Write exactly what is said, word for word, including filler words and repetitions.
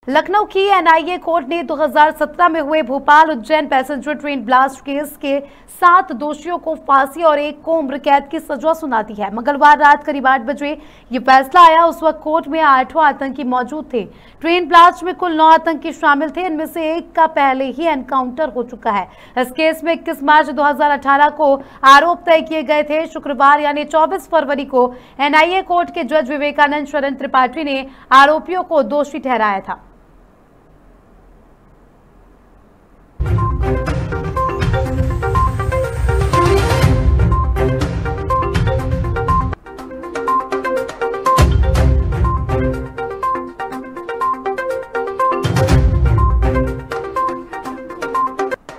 लखनऊ की NIA court ने दो हज़ार सत्रह में हुए Bhopal Ujjain passenger train blast case के सात दोषियों को फांसी और एक को उम्र कैद की सजा सुना दी है। मंगलवार रात करीब आठ बजे ये फैसला आया। उस वक्त कोर्ट में आठों आतंकी मौजूद थे। ट्रेन ब्लास्ट में कुल नौ आतंकी शामिल थे। इनमें से एक का पहले ही एनकाउंटर हो चुका है। इस केस में इक्कीस मार्च दो हज़ार अठारह को आरोप तय किए गए थे। शुक्रवार यानी चौबीस फरवरी को एनआईए कोर्ट के जज विवेकानंद शरण त्रिपाठी ने आरोपियों को दोषी ठहराया था।